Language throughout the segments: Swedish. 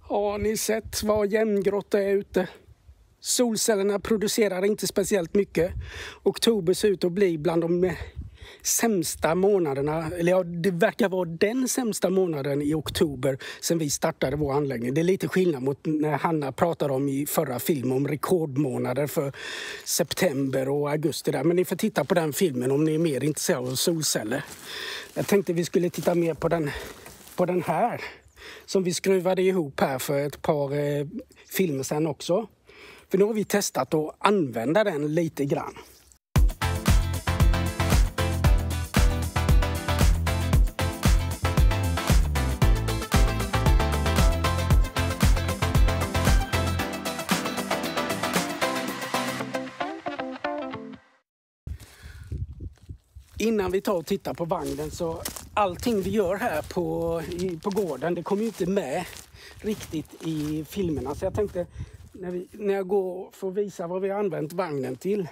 Har ni sett vad jämngrått det är ute? Solcellerna producerar inte speciellt mycket. Oktober ser ut att bli bland de sämsta månaderna. Eller ja, det verkar vara den sämsta månaden i oktober sen vi startade vår anläggning. Det är lite skillnad mot när Hanna pratade om i förra filmen om rekordmånader för september och augusti där. Men ni får titta på den filmen om ni är mer intresserade av solceller. Jag tänkte vi skulle titta mer på den här som vi skruvade ihop här för ett par filmer sedan också. För nu har vi testat att använda den lite grann. Innan vi tar och tittar på vagnen så allting vi gör här på gården, det kommer ju inte med riktigt i filmerna. Så jag tänkte när jag går för att visa vad vi har använt vagnen till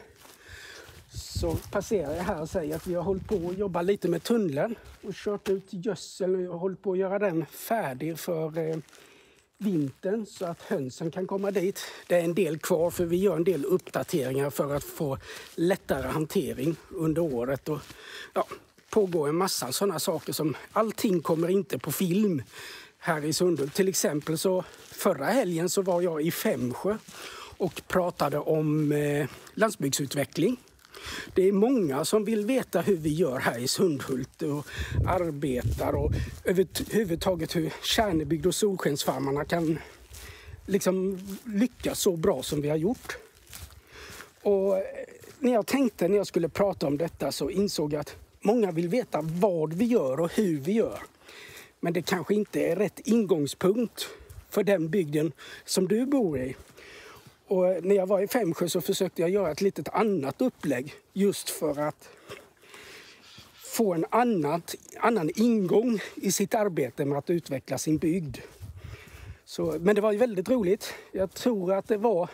så passerar jag här och säger att vi har hållit på att jobba lite med tunneln och kört ut gödsel och hållit på att göra den färdig för vintern så att hönsen kan komma dit. Det är en del kvar för vi gör en del uppdateringar för att få lättare hantering under året och pågår en massa sådana saker som allting kommer inte på film här i Sundhult. Till exempel så förra helgen så var jag i Femsjö och pratade om landsbygdsutveckling. Det är många som vill veta hur vi gör här i Sundhult och arbetar och överhuvudtaget hur Kärnebygd och Solskensfarmarna kan liksom lyckas så bra som vi har gjort. Och när jag skulle prata om detta så insåg jag att många vill veta vad vi gör och hur vi gör. Men det kanske inte är rätt ingångspunkt för den bygden som du bor i. Och när jag var i Femsjö så försökte jag göra ett litet annat upplägg just för att få en annan ingång i sitt arbete med att utveckla sin bygd. Men det var ju väldigt roligt. Jag tror att det var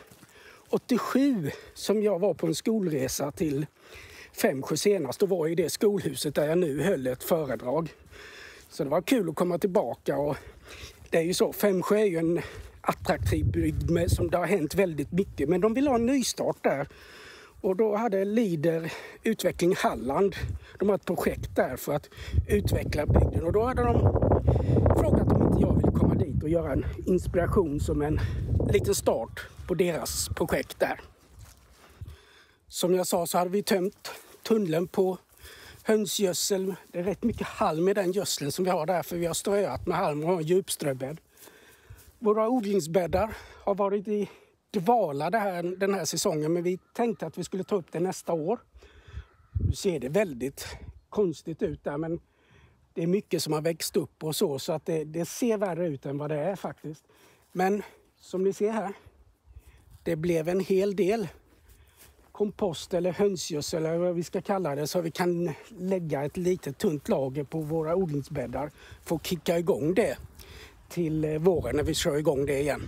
87 som jag var på en skolresa till Femsjö senast och var i det skolhuset där jag nu höll ett föredrag. Så det var kul att komma tillbaka och det är ju så, Femsjö är ju en attraktiv bygd som det har hänt väldigt mycket. Men de vill ha en nystart där. Och då hade Lider Utveckling Halland, de har ett projekt där för att utveckla bygden. Och då hade de frågat om inte jag vill komma dit och göra en inspiration som en liten start på deras projekt där. Som jag sa så hade vi tömt tunneln på hönsgödsel. Det är rätt mycket halm i den gödseln som vi har där för vi har ströat med halm och har en djupströbädd. Våra odlingsbäddar har varit i dvala den här säsongen men vi tänkte att vi skulle ta upp det nästa år. Nu ser det väldigt konstigt ut där men det är mycket som har växt upp och så att det ser värre ut än vad det är faktiskt. Men som ni ser här, det blev en hel del kompost eller hönsgödsel eller vad vi ska kalla det så vi kan lägga ett litet tunt lager på våra odlingsbäddar för att kicka igång det till våren när vi kör igång det igen.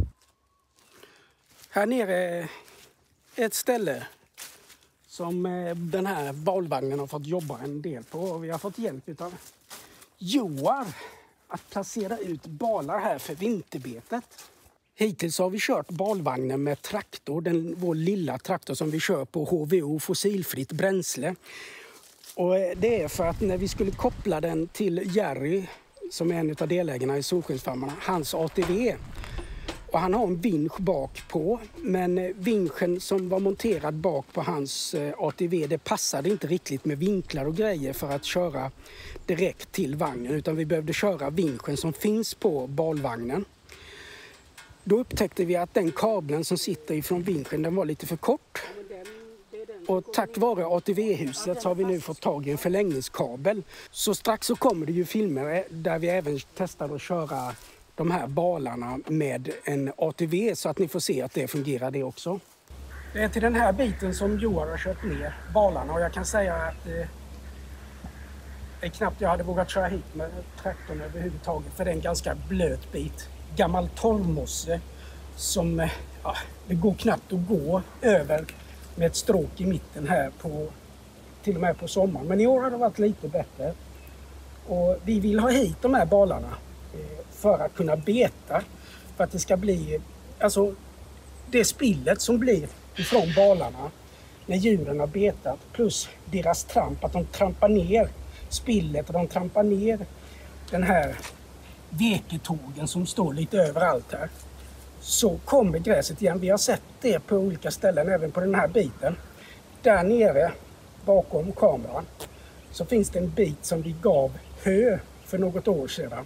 Här nere är ett ställe som den här balvagnen har fått jobba en del på och vi har fått hjälp av Joar att placera ut balar här för vinterbetet. Hittills har vi kört balvagnen med traktor, vår lilla traktor som vi kör på HVO, fossilfritt bränsle. Och det är för att när vi skulle koppla den till Jerry, som är en av delägarna i Solskensfarmarna, hans ATV. Och han har en vinsch bak på, men vinschen som var monterad bak på hans ATV, det passade inte riktigt med vinklar och grejer för att köra direkt till vagnen. Utan vi behövde köra vinschen som finns på balvagnen. Då upptäckte vi att den kabeln som sitter ifrån vinschen, den var lite för kort. Och tack vare ATV-huset så har vi nu fått tag i en förlängningskabel. Så strax så kommer det ju filmer där vi även testar att köra de här balarna med en ATV så att ni får se att det fungerar det också. Det är till den här biten som Joar har kört ner balarna och jag kan säga att det är knappt jag hade vågat köra hit med traktorn överhuvudtaget för det är en ganska blöt bit. Gammal torvmosse som det går knappt att gå över med ett stråk i mitten här till och med på sommaren. Men i år har det varit lite bättre. Och vi vill ha hit de här balarna för att kunna beta. för att det ska bli, alltså det spillet som blir ifrån balarna när djuren har betat plus deras tramp, att de trampar ner spillet och de trampar ner den här veketågen som står lite överallt här. Så kommer gräset igen. Vi har sett det på olika ställen, även på den här biten. Där nere bakom kameran så finns det en bit som vi gav hö för något år sedan.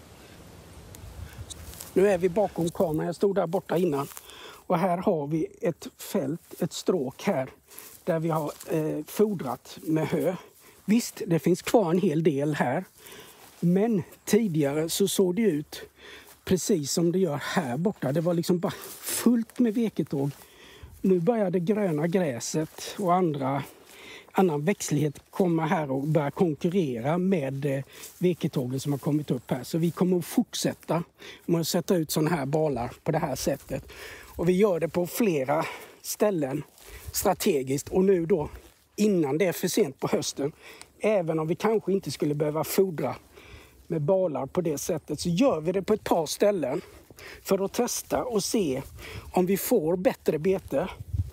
Nu är vi bakom kameran, jag stod där borta innan. Och här har vi ett fält, ett stråk här där vi har fodrat med hö. Visst, det finns kvar en hel del här. Men tidigare så såg det ut precis som det gör här borta. Det var liksom bara fullt med veketåg. Nu börjar det gröna gräset och annan växtlighet komma här och börja konkurrera med veketågen som har kommit upp här. Så vi kommer att fortsätta med att sätta ut sådana här balar på det här sättet. Och vi gör det på flera ställen strategiskt. Och nu då, innan det är för sent på hösten, även om vi kanske inte skulle behöva fodra med balar på det sättet, så gör vi det på ett par ställen för att testa och se om vi får bättre bete.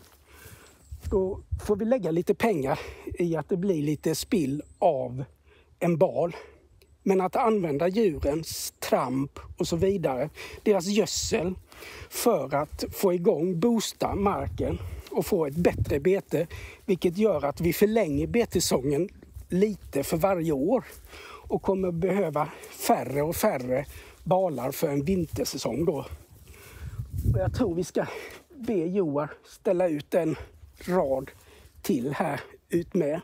Då får vi lägga lite pengar i att det blir lite spill av en bal. Men att använda djurens tramp och så vidare, deras gödsel, för att få igång, boosta marken och få ett bättre bete, vilket gör att vi förlänger betessäsongen lite för varje år och kommer behöva färre och färre balar för en vintersäsong då. Och jag tror vi ska be Joar ställa ut en rad till här ut med,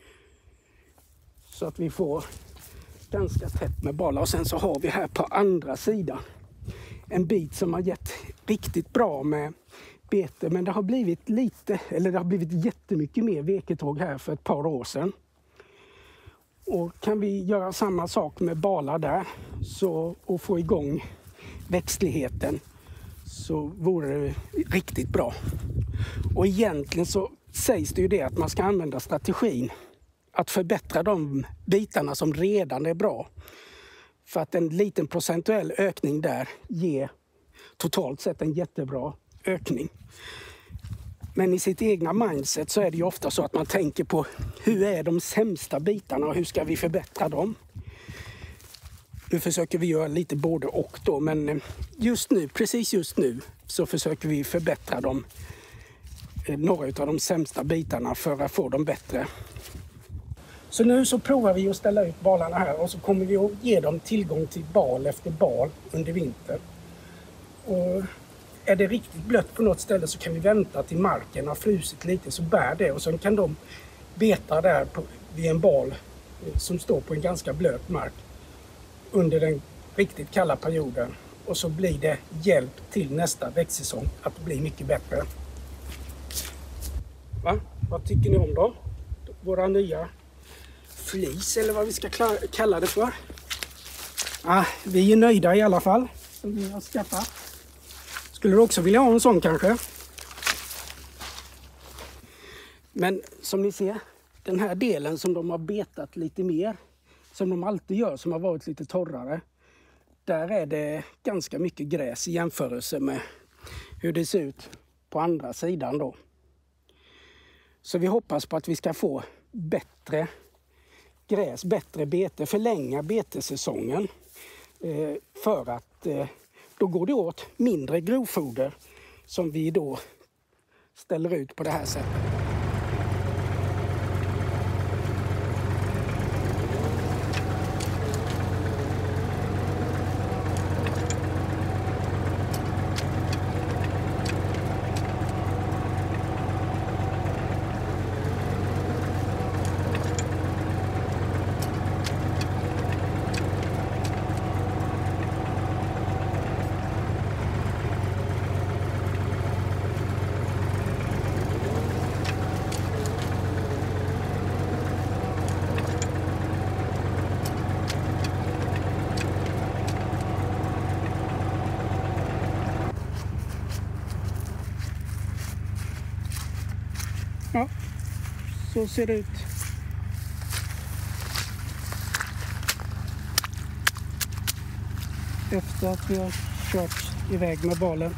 så att vi får ganska tätt med balar. Och sen så har vi här på andra sidan en bit som har gett riktigt bra med bete, men det har blivit jättemycket mer veketåg här för ett par år sedan. Och kan vi göra samma sak med balar där och få igång växtligheten, så vore det riktigt bra. Och egentligen så sägs det ju det att man ska använda strategin att förbättra de bitarna som redan är bra. För att en liten procentuell ökning där ger totalt sett en jättebra ökning. Men i sitt egna mindset så är det ju ofta så att man tänker på hur är de sämsta bitarna och hur ska vi förbättra dem. Nu försöker vi göra lite både och då, men precis just nu så försöker vi förbättra några av de sämsta bitarna för att få dem bättre. Så nu så provar vi att ställa ut balarna här och så kommer vi att ge dem tillgång till bal efter bal under vintern. Och är det riktigt blött på något ställe så kan vi vänta till marken har frusit lite, så bär det, och sen kan de beta där vid en bal som står på en ganska blöt mark under den riktigt kalla perioden, och så blir det hjälp till nästa växtsäsong att bli mycket bättre. Vad tycker ni om då? Våra nya flis, eller vad vi ska kalla det för. Vi är nöjda i alla fall som vi har skaffat. Skulle du också vilja ha en sån kanske? Men som ni ser, den här delen som de har betat lite mer, som de alltid gör, som har varit lite torrare, där är det ganska mycket gräs i jämförelse med hur det ser ut på andra sidan då. Så vi hoppas på att vi ska få bättre gräs, bättre bete, förlänga betesäsongen, för att då går det åt mindre grovfoder som vi då ställer ut på det här sättet. Ja, så ser det ut. Efter att vi har kört iväg med balen.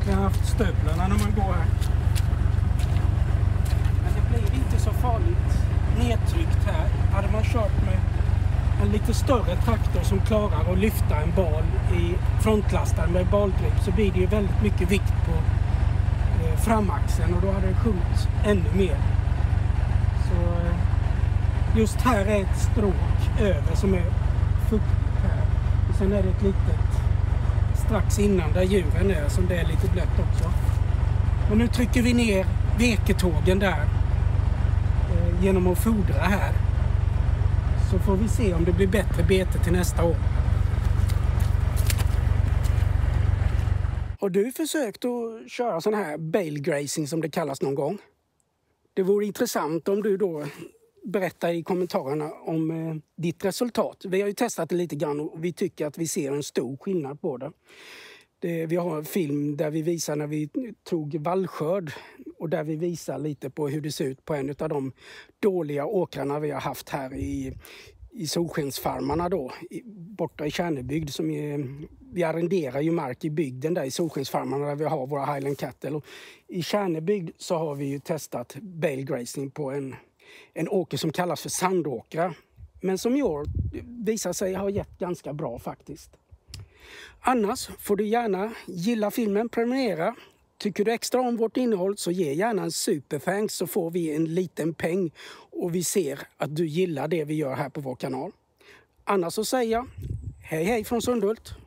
egentligen haft stövlarna när man går här. Men det blir inte så farligt nedtryckt här. Hade man kört med en lite större traktor som klarar att lyfta en bal i frontlastaren med baldriv, så blir det ju väldigt mycket vikt på framaxeln och då hade det sjunkit ännu mer. Så just här är ett stråk över som är fuktigt här. Och sen är det ett litet strax innan där djuren är som det är lite blött också. Och nu trycker vi ner veketågen där genom att fodra här. Så får vi se om det blir bättre bete till nästa år. Har du försökt att köra sån här bale grazing som det kallas någon gång? Det vore intressant om du då berättar i kommentarerna om ditt resultat. Vi har ju testat det lite grann och vi tycker att vi ser en stor skillnad på det. Vi har en film där vi visar när vi tog vallskörd och där vi visar lite på hur det ser ut på en av de dåliga åkrarna vi har haft här i solskensfarmarna då, borta i Kärnebygd. Vi arrenderar ju mark i bygden där i solskensfarmarna där vi har våra Highland Cattle. Och i Kärnebygd så har vi ju testat bale grazing på en åker som kallas för sandåkra. Men som i år visar sig ha gett ganska bra faktiskt. Annars får du gärna gilla filmen, prenumerera. Tycker du extra om vårt innehåll så ge gärna en superthanks så får vi en liten peng och vi ser att du gillar det vi gör här på vår kanal. Annars så säger jag hej hej från Sundhult.